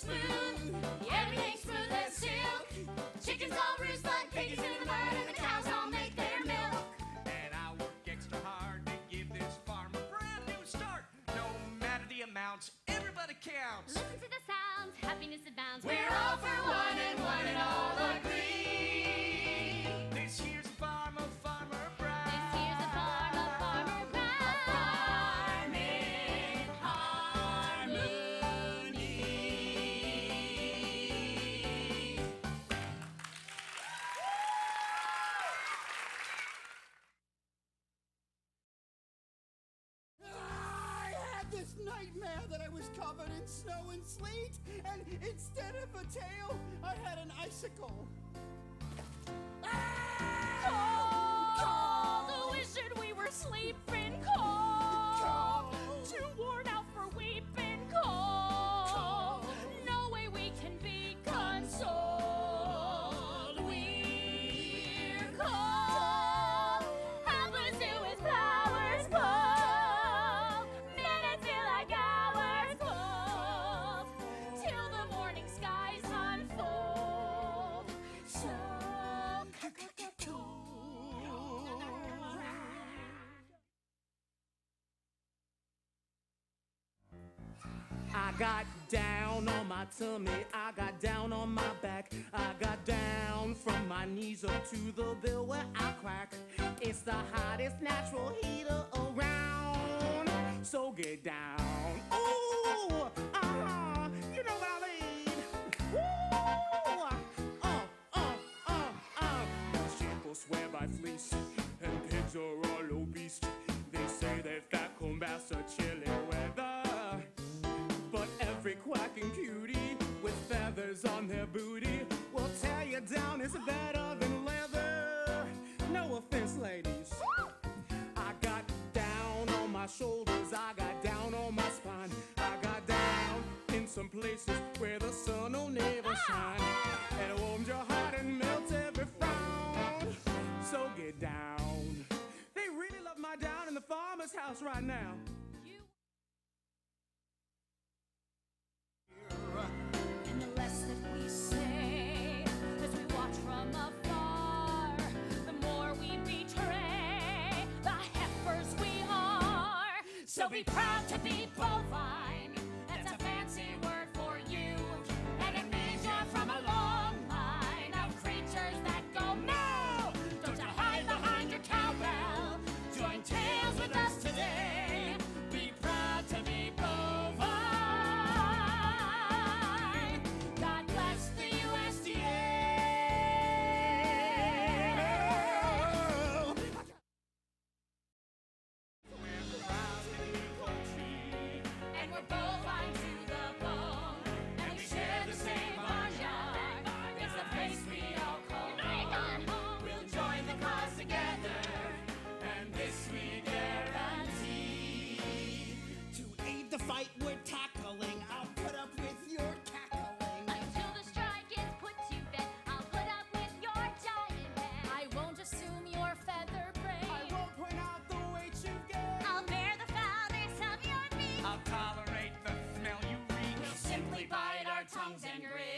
smooth. Everything's smooth as silk. Chickens all roost like piggies in the mud, and the cows all make their milk. And I work extra hard to give this farm a brand new start. No matter the amounts, everybody counts. Listen to the sounds, happiness abounds. We're all for one and all agree. This here's a farm of Farmer Brown. This here's a farm of Farmer Brown. A farm in harmony. I had this nightmare that I was covered in snow and sleet, and instead of a tail, I had an icicle. Call the wizard, we were sleeping. Call, too worn out for weeping. Call, no way we can be consoled. We're called. Half a zoo is flowers full. Minutes feel like hours full. Till the morning skies unfold. So I got down on my tummy, I got down on my back, I got down from my knees up to the bill where I crack. It's the hottest natural heater around, so get down. Ooh, you know what I mean. Woo, sheep will swear by fleece, and pigs are all obese. They say that fat combats a chilly weather. But every quacking cutie with feathers on their booty will tear you down, it's better than leather. No offense, ladies. I got down on my shoulders, I got down on my spine, I got down in some places where the sun will never shine. And it warms your heart and melts every frown. So get down. They really love my down in the farmer's house right now. And the less that we say as we watch from afar, the more we betray the heifers we are. So be proud to be bovine. That's a fancy word for you. And it means you're from a long line of creatures that go moo. Don't you hide behind your cowbell. Join tails with us today. Be proud to be bovine. God bless the USDA. We're proud to be poultry. And we're bovine to the bone. And we share the same barnyard. It's the place we all call home. We'll join the cause together. And this we guarantee. To aid the fight we're tackling, I'll put up with your cackling. Until the strike is put to bed, I'll put up with your giant head. I won't assume your feather brain. I won't point out the weight you gain. I'll bear the foulness of your beak. I'll tolerate the smell you reek. We'll simply bite our tongues and grin.